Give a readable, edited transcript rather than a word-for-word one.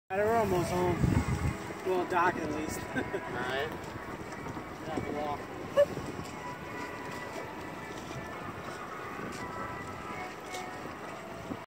We're almost home. Well, dock at least. Alright. Have a walk.